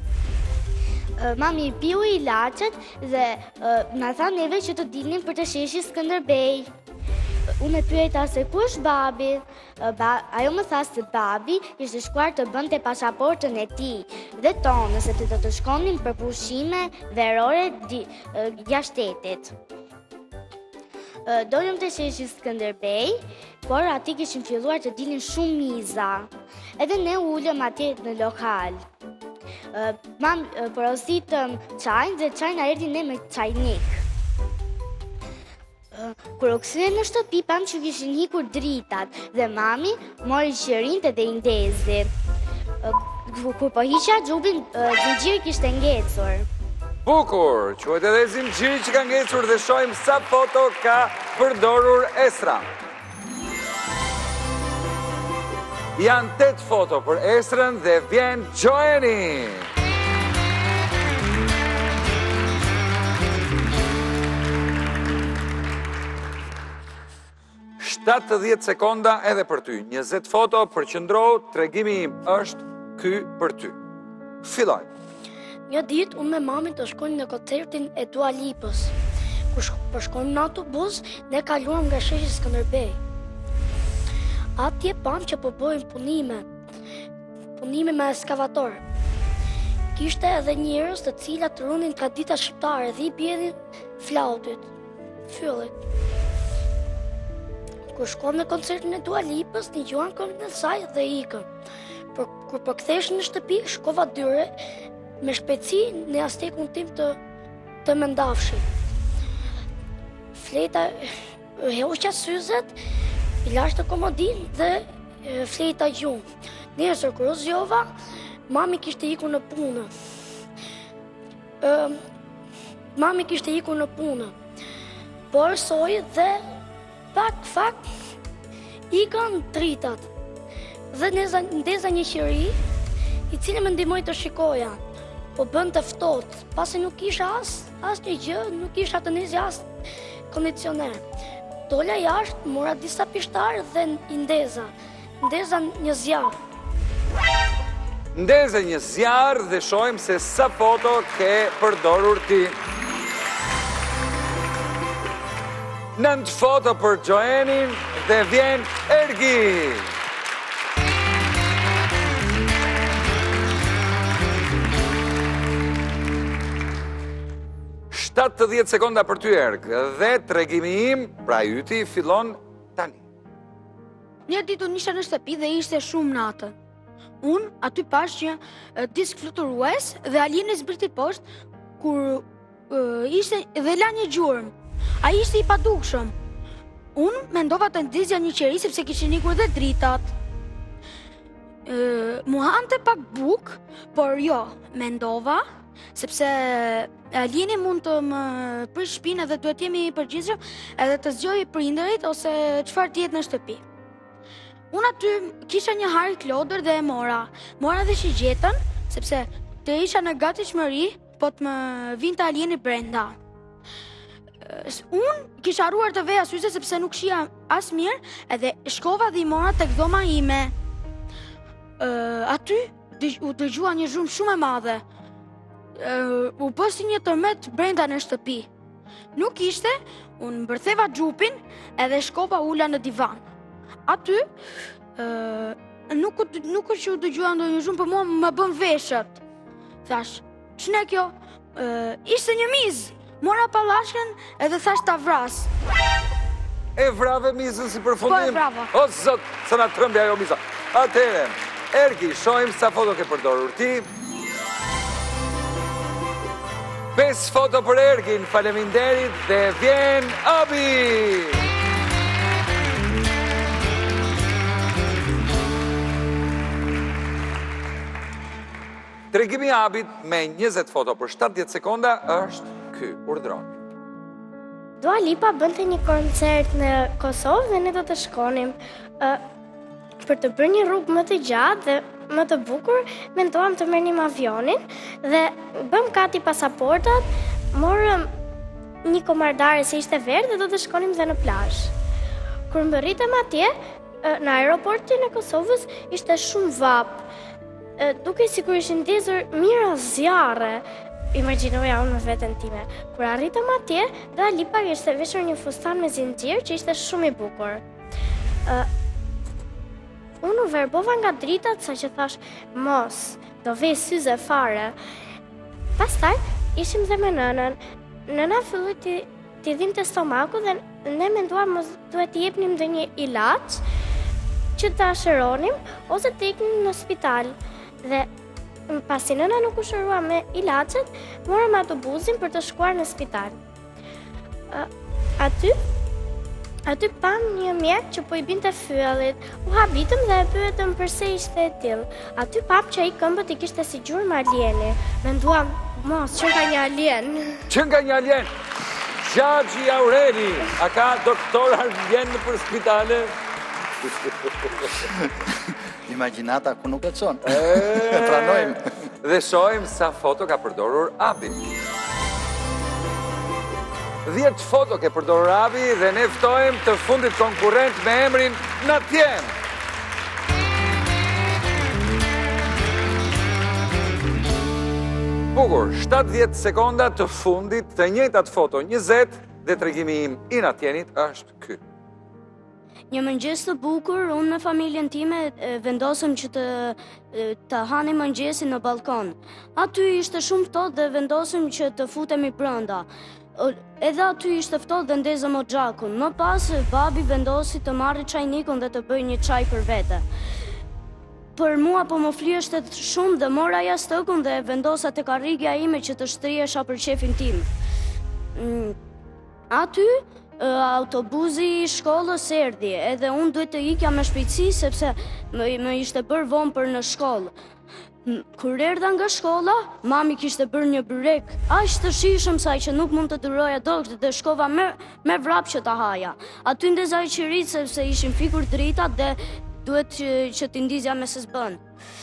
Mami piu ilaçet dhe na tha neve që të dilnim për të sheshi Skënderbej. Unë e pyeta se ku është babi. Ajo më tha se babi ishte shkuar të bënte pasaportën e tij dhe tonë nëse të shkonin për pushime verore jashtetit. Dolëm të sheshi Skënderbej, por ati kishin filluar të dilin shumë miza. Edhe ne ulëm atje në lokal. Porositëm çajin dhe çajin a erdhi ne me çajnik. Kur u kthyem në shtëpi, pam që kishin hikur dritat dhe mami mori qerinte dhe i ndezi. Kur po hiqa xhupin, zinxhiri kishte ngecur. Bukur, quhet edhe zinxhiri që ka ngecur dhe shohim sa foto ka përdorur Esra. Janë 8 foto për Esrën dhe vjen Joeni. $70 sekonda edhe për ty. 20 foto përqendrohu, tregimi im është ky për ty. Fillojmë. Një ditë unë me mamin të shkojmë në koncertin e Dua Lipës. Kur shkojmë në autobus, ne kaluam nga sheshi Skënderbej. Atje pam që po bëjmë punime me eskavator. Kishte edhe njerëz të cilat runin tradita shqiptare dhe i bjedhin flautit, fyllit. Kur shkojmë në koncertin e Dua Lipës, një gjuan këngën e saj dhe ikëm. Kur po kthesh në shtëpi, shkova dyre me shpejtësi në jastekun tim të mendafshit. Fleta heqja syzet, i lash të komodin dhe fleta gjumë. Nesër kur u zgjova, mami kishte ikur në punë. Por soi dhe pak ikën dritat. Dhe ndeza një qiri, i cili më ndihmoi të shikoja. Po bënte ftohtë, pasi nuk kisha as një gjë, nuk kisha të nisja as kondicioner. Dola jashtë, mora disa pishtarë dhe i ndeza një zjarr. Ndeze një zjarr dhe shohim se sa foto ke përdorur ti. 9 foto për Joenin dhe vjen Ergi. $70 sekonda për ty, Erg, dhe tregimi im, pra yti, fillon tani. Një ditë unë isha në shtëpi dhe ishte shumë natë. Unë aty pash që disk fluturues dhe alieni zbriti poshtë kur ishte dhe la një gjurmë. Ai ishte i padukshëm. Unë mendova të ndizja një qeri sepse kishin ikur dhe dritat. Mu hante pak buk, por jo, mendova sepse alieni mund të më prish shpinën dhe duhet jemi përgjithshëm edhe të zgjojë prindërit ose çfarë të jetë në shtëpi. Unë aty kisha një hark lodër dhe e mora dhe shigjetën, sepse të isha në gatishmëri, po të më vinte alieni brenda. Unë kisha harruar të veja syze sepse nuk shija as mirë, edhe shkova dhe i mora tek dhoma ime. Aty u dëgjua një zhurmë shumë e madhe. U bë si një tërmet brenda në shtëpi. Nuk ishte, unë mbërtheva xhupin edhe shkova ula në divan. Aty nuk është që u dëgjua ndonjë zhurmë, për mua më bën veshët. Thash, ç'ne kjo? Ishte një mizë. Mora pallashkën edhe thash ta vras. E vrave mizën si përfundim? Po, e vrava. O, zot, se na trëmbi ajo miza. Atere, Ergi, shojmë sa foto ke përdorur ti. 5 foto për Ergin, faleminderit, dhe vjen Abi! Tregimi i Abit me 20 foto për 70 sekonda është ky, urdhëroni. Dua Lipa bënte një koncert në Kosovë dhe ne do të shkonim. Për të bërë një rrugë më të gjatë dhe më të bukur, menduam të merrnim avionin dhe bëm gati pasaportat, morëm një komardare se ishte verë dhe do të shkonim dhe në plazh. Kur mbërritëm atje, në aeroportin e Kosovës ishte shumë vap. Duke sikur ishin ndezur mira zjarre. Imagjinoja unë me veten time. Kur arritëm atje, Dua Lipa kishte veshur një fustan me zinxhir që ishte shumë i bukur. Unë u verbova nga dritat sa që thash, mos, do vej syze fare. Pastaj, ishim dhe me nënën. Nëna filloi t'i dhinte stomaku dhe ne menduam mos duhet t'i jepnim ndonjë ilaç që ta shëronim ose të iknim në spital. Dhe pasi nëna nuk u shërua me ilaçet, morëm autobusin për të shkuar në spital. Aty pam një mjek që po i binte fyllit. U habitëm dhe e pyetëm pse ishte e tillë. Aty pam që ai këmbët i kishte si gjurmë alieni. Menduam, mos, që nga një alien. Që nga një alien? Gjagji Aureli, a ka doktor alien për spitale? Imagjinata ku nuk e çon. E pranojmë. Dhe shohim sa foto ka përdorur Abi. 10 foto ke përdorur Abi dhe ne ftojmë të fundit konkurrent me emrin Natjen. Bukur, 70 sekonda të fundit të njëjtat foto 20 dhe tregimi im i Natjenit është ky. Një mëngjes të bukur, unë me familjen time vendosëm që të hanim mëngjesin në balkon. Aty ishte shumë ftohtë dhe vendosëm që të futemi brenda. Edhe aty ishte ftohtë dhe ndezëm oxhakun. Më pas, babi vendosi të marrë çajnikun dhe të bëj një çaj për vete. Për mua po më flyeshte shumë dhe mora jastëkun dhe vendosa tek karrigja ime që të shtrihesha për shefin tim. Aty autobusi i shkollës erdhi, edhe unë duhet të ikja me shpejtësi sepse më ishte bërë vonë për në shkollë. Kur erdha nga shkolla, mami kishte bërë një byrek aq të shijshëm saj që nuk mund të duroja dogët dhe shkova me vrap që ta haja. Aty ndezaj qirit sepse ishin fikur dritat dhe duhet që t'i ndizja me se s'bën.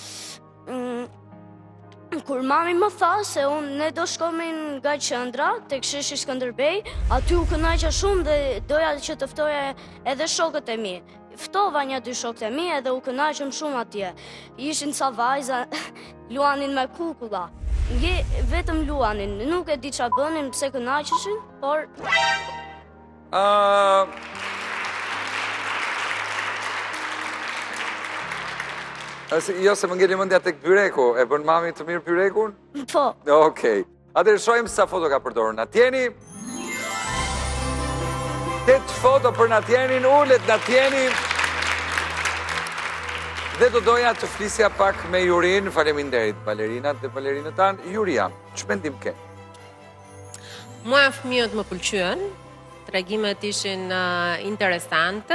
Kur mami më tha se ne do shkomin nga qendra tek sheshi Skënderbej, aty u kënaqa shumë dhe doja që të ftoja edhe shokët e mi. Ftova 1-2 shokët e mi edhe u kënaqëm shumë atje. Ishin sa vajza, luanin me kukulla. Vetëm luanin, nuk e di ç'a bënin, pse kënaqeshin, por Jo, se më ngeli mendja tek byreku, e bën mami të mirë byrekun? Po. Okej. Atëherë shohim sa foto ka përdorur Natjeni. 8 foto për Natjenin, ulet Natjeni. Dhe do doja të flisja pak me Jurin, faleminderit balerinat dhe balerinët tanë. Juria, ç'mendim ke? Mua fëmijët më pëlqyen, tregimet ishin interesante.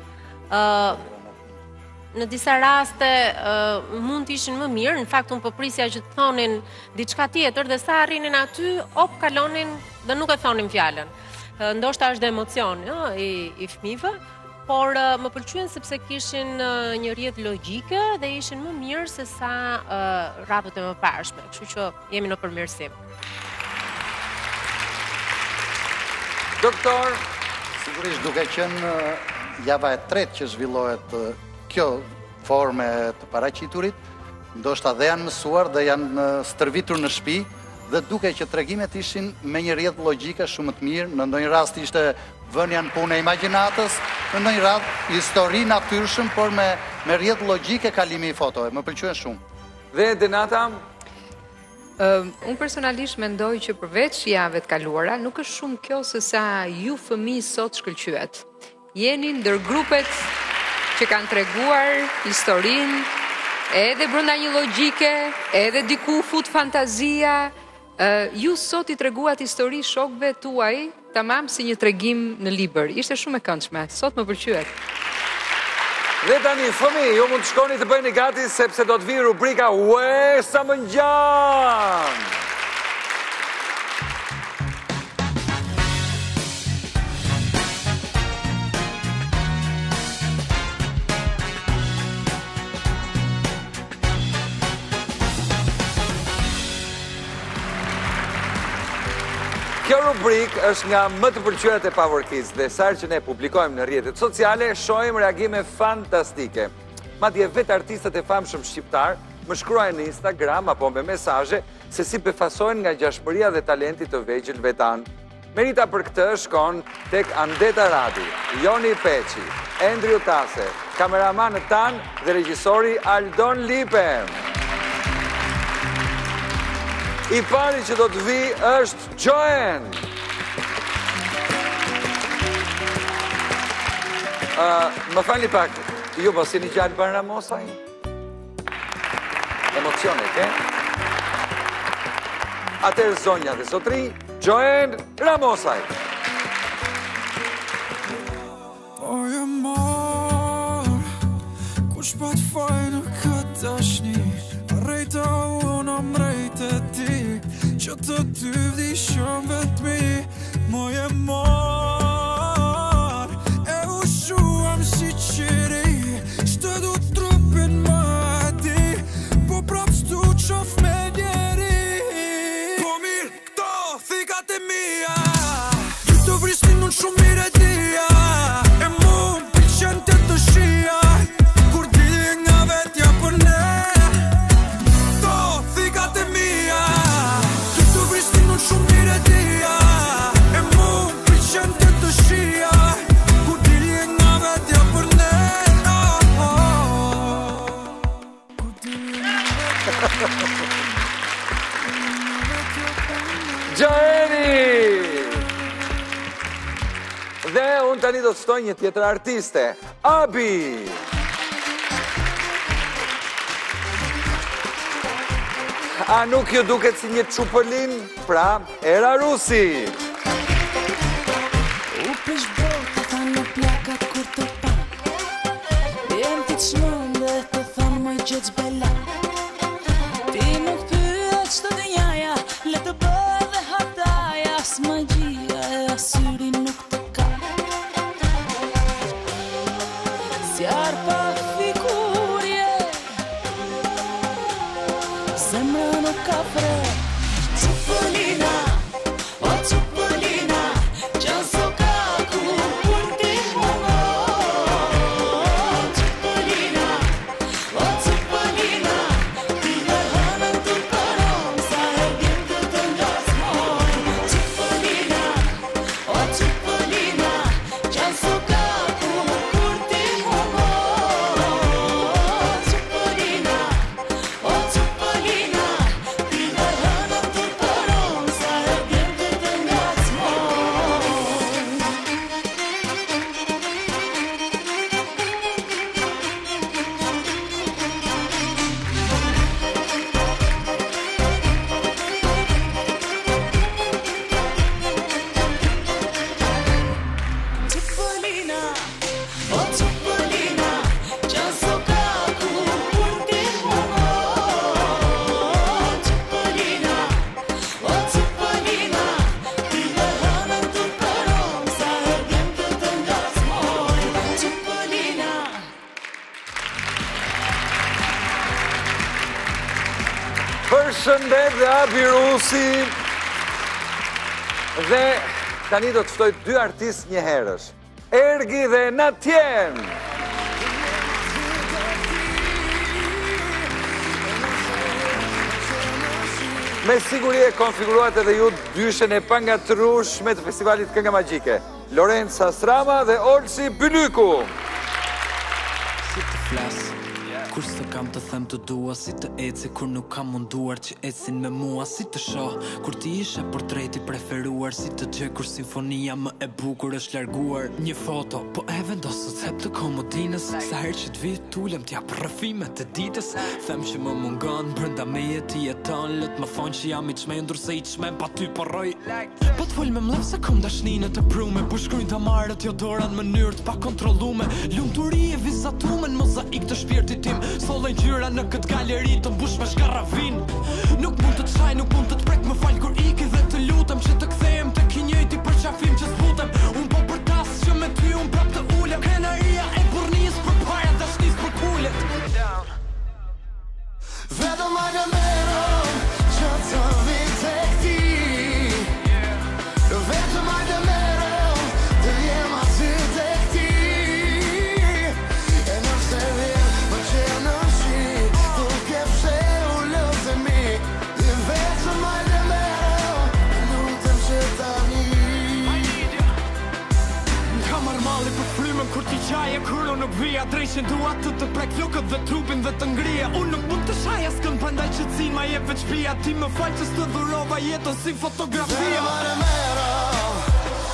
Në disa raste mund të ishin më mirë, në fakt unë përprisja që të thonin diçka tjetër dhe sa arrinin aty, kalonin dhe nuk e thonin fjalën. Ndoshta është dhe emocion i fëmijëve, por më pëlqyen sepse kishin një rrjedhë logjike dhe ishin më mirë se sa radhët e mëparshme, kështu që jemi në përmirësim. Doktor? Sigurisht duke qenë java e tretë që zhvillohet kjo forme të paraqiturit, ndoshta dhe janë mësuar dhe janë stërvitur në shtëpi, dhe duke që tregimet ishin me një rrjedhë logjike shumë të mirë, në ndonjë rast ishte vënia në punë e imagjinatës, në ndonjë rast histori natyrshëm, por me rrjedhë logjike kalimi i fotove. Më pëlqyen shumë. Dhe Denata? Unë personalisht mendoj që përveç javëve të kaluara, nuk është shumë kjo se sa ju fëmijë sot shkëlqyet. Jeni ndër grupet që kanë treguar historinë, edhe brenda një logjike, edhe diku fut fantazia. Ju sot i treguat histori shokëve tuaj, tamam si një tregim në libër. Ishte shumë e këndshme. Sot më pëlqyet. Dhe tani, fëmijë, ju mund të shkoni të bëjni gati sepse do të vi rubrika Ue sa më ngjan. Kjo rubrik është nga më të pëlqyrat e Power Kids dhe sarë që ne publikojmë në rrjetet sociale, shohim reagime fantastike. Madje vetë artistët e famshëm shqiptar më shkruajnë në Instagram apo me mesazhe se si befasojnë nga gjashmëria dhe talenti të vegjëlve tanë. Merita për këtë shkon tek Andeta Radi, Joni Peqi, Endriu Tase, kameramanët tanë dhe regjisori Aldon Lipe. I pari që do të vi është Joen. Më falni pak, ju mos jeni gjallë bën Ramosaj? Emocione, ke? Atër zonja dhe sotri, Joen Ramosaj. Oj e marë, kush pa të faj në këtë dashni, rejta unë am rejte ti, që të dy vdishëm vetëmi, moj e marë, e u shuam si qiri, shtë du trupin më ati, po prap stu qof me njeri. Po mirë, këto thikat e mija, ju të vristin unë shumë mire dhja, e mu pëlqen të të shia, kur di nga vetja për ne. Shumë mire dhja, e mu pëlqen të të shia, ku dilje nga vetja për ne. Joeni! Dhe unë tani do të ftoj një tjetër artiste, Abi! A nuk ju duket si një çupëlin? Pra, Era Rusi. U prish bota, tha në plakat kur të pa, jem të qmën dhe të thonë më gjithë bella. Ti nuk pyet që të dënjaja, le të bërë dhe hataja, s'ma gjia e asyri nuk të ka. Si arpa fikurje, zemra nuk ka fre. Çupëlina, o çupëlina, qanë so ka kur kur ti më. Çupëlina, o çupëlina, ti në hënën të përon, sa her vjen të të ngasmoj. Çupëlina, o çupëlina, qanë so ka kur kur ti më. Çupëlina, o çupëlina, ti në hënën të përon, sa her vjen të të ngasmoj. Çupëlina, o çupëlina, qanë so ka kur kur ti më. Çupëlina, o çupëlina, ti në hënën të përon, sa her vjen të të ngasmoj. Çupëlina. Përshëndet dhe Abi Rusi. Dhe tani do të ftoj 2 artistë një herësh. Ergi dhe Natjen. Me siguri e konfiguruat edhe ju dyshen e pangatrueshme të festivalit Kënga Magjike. Lorenza Srama dhe Olsi Bylyku. Si të flas, kur se kam të them të dua, si të eci kur nuk kam munduar që ecin me mua, si të shoh kur ti ishe portreti preferuar, si të gjej kur simfonia më e bukur është larguar. Një foto, po e vendos të cep të komodinës, sa herë që të vi tulem t'jap rrëfimet e ditës, them që më mungon brenda meje ti jeton, lut më thonë që jam i çmendur se i çmen pa ty porroj. Po të fol me mllaf se kom dashninë të prume, po shkruajnë tamarët jo dora në mënyrë të pakontrollume, lumturi e vizatume në mozaik të shpirtit tim. Sollën gjyra në këtë galeri të mbush me shkarravin. Nuk mund të të shaj, nuk mund të të prek, më fal kur iki dhe të lutem që të kthehem tek i njëjti përqafim që zbutem. Unë po për tas që me ty unë prap të ulem, krenaria e burnis për para dashnis për kullet. Vetëm ajde meron që të vi tek ti, vetëm ajde meron të jem aty tek ti. E nëse vjen më qenë shi, duke pse u lëzemi, vetëm ajde meron, lutem që tani. Kam armalli për frymën kur ti qaje, kur unë nuk vija, drejshin dua të prek flokët dhe trupin dhe të ngrije. Unë nuk mund të shaj askën prandaj që t'sin ma jep veç pia, ti më fal që s'të dhurova jetën si fotografia. Vetëm ajde meron,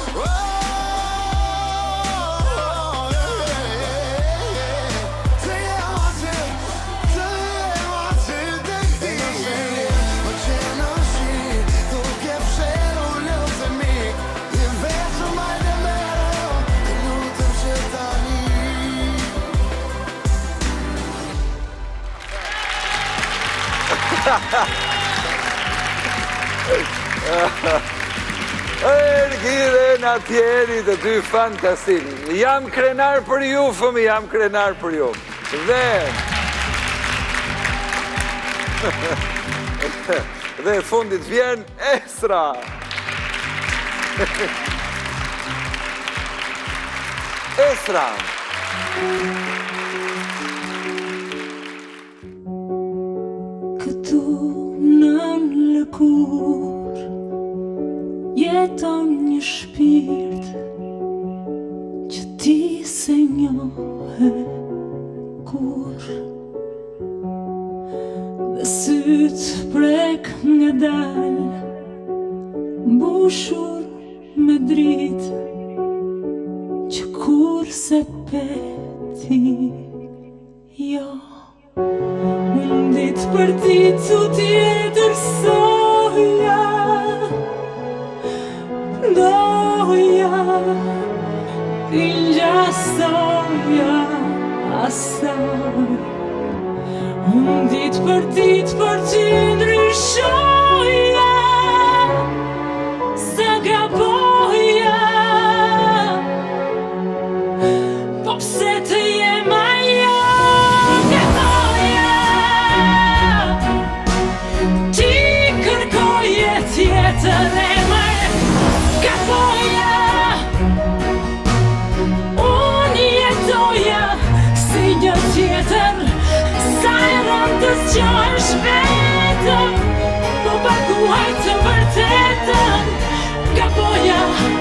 Ergi dhe Natjeni, të dy fantastik. Jam krenar për ju, fëmi, jam krenar për ju. Dhe fundit vjen Esra. Esra. Këtu nën lëkur jeton një shpirt që ti se njohe kur, dhe syt prek nga dal mbushur me drit që kur se peti jo. Mundit për ti cu tjetër soja, doja, t'ingja soja asaj. Mundit për ti ndryshoja, sa gaboja, po pse të jem ajo. Tjetër e mërë gaboja, unë jetoja si një tjetër, sa e rëndës që është vetëm, po paguaj të vërtetën, gaboja.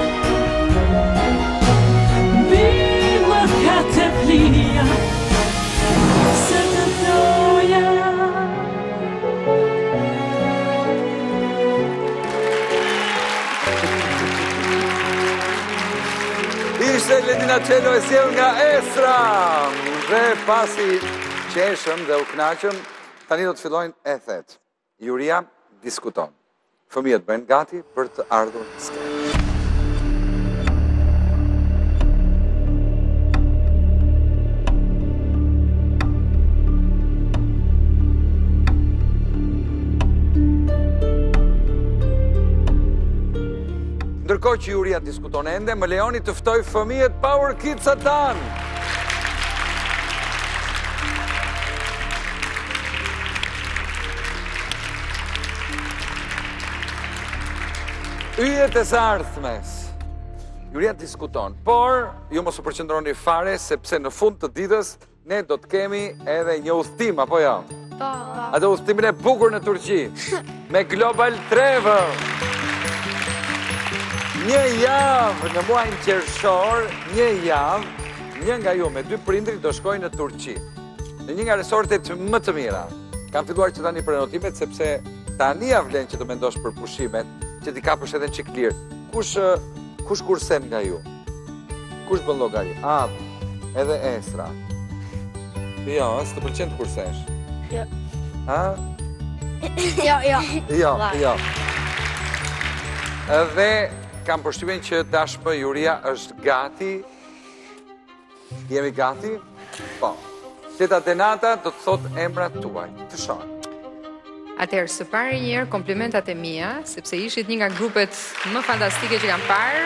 Bimë ka të plia, se të doja. Ishte Ledina Qelo e sjell nga Esra. Dhe pasi qeshëm dhe u knaqëm, tani do të fillojnë e thet. Juria diskuton. Fëmijët bëjnë gati për të ardhur në skenë. Ndërkohë që juria diskuton ende, më lejoni të ftoj fëmijët Power Kids tan. Yjet e së ardhmes, Juria diskuton, por ju mos u përqendroni fare sepse në fund të ditës ne do të kemi edhe një udhtim, apo jo? Po. Atë udhtimin e bukur në Turqi me Global Travel. Një javë në muajin qershor, një javë, një nga ju me 2 prindrit do shkojnë në Turqi. Në një nga resortet më të mira. Kam filluar që tani prenotimet sepse tani ja vlen që të mendosh për pushimet, që ti kapësh edhe në qik lirë. Kush kursen nga ju? Kush bën llogari? Edhe Esra. Jo, s'të pëlqen të kursesh? Jo. Ha? Jo. Edhe kam përshtypjen që tashmë Juria është gati. Jemi gati? Po. Teta Denata do të thot emrat tuaj. Të shohim. Atëherë, së pari njerë, komplimentat e mia, sepse ishit një nga grupet më fantastike që kam parë.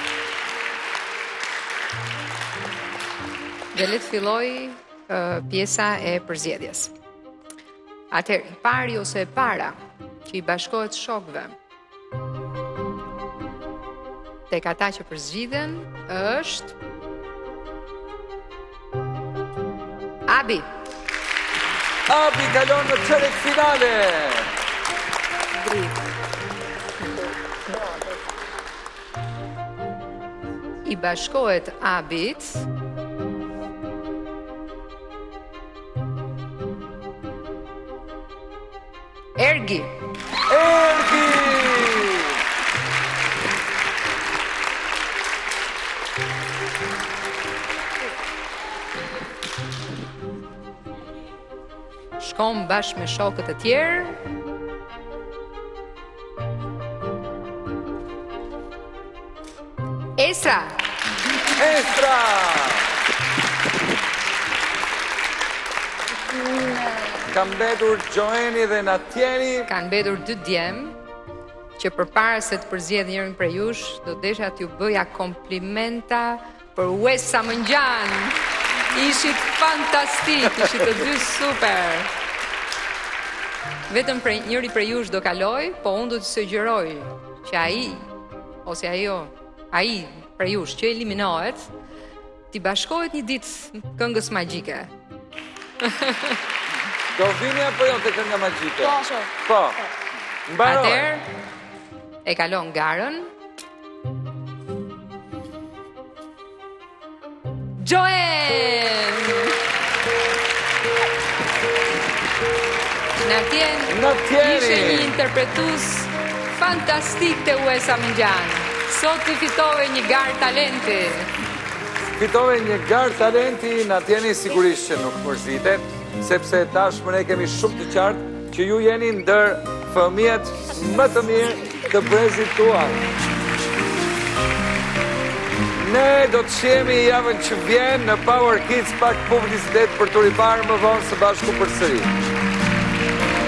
Dhe le të filloj pjesa e përzgjedhjes. Atëherë, i pari ose e para që i bashkohet shokëve tek ata që përzgjidhen është Abi. Abi kalon në çerek finale. I bashkohet Abit Ergi. Shkon bashkë me shokët e tjerë. Esra. Kam mbetur Gjoeni dhe Natjeni. Kanë mbetur 2 djemë që përpara se të përzgjedh njërin prej jush, do desha t'ju bëja komplimenta për Wesa Mëngjan. Ishit fantastik, ishit të 2 super. Vetëm njëri prej jush do kaloj, po unë do të sugjeroj që ai prej jush që eliminohet, t'i bashkohet një ditë këngës magjike. Do vini apo jo të kënga magjike? Po. Mbaroj. Atëherë, e kalon garën. Joen! Natjeni ishe një interpretus fantastik të Wesa Mëngjan. Sot të fitove një garë talenti. Fitove një garë talenti, Natjeni sigurisht që nuk mërzitet, sepse tashmë ne kemi shumë të qartë që ju jeni ndër fëmijët më të mirë të brezit tuaj. Ne do të shihemi javën që vjen në Power Kids, pak publicitet për të riparë më vonë së bashku përsëri.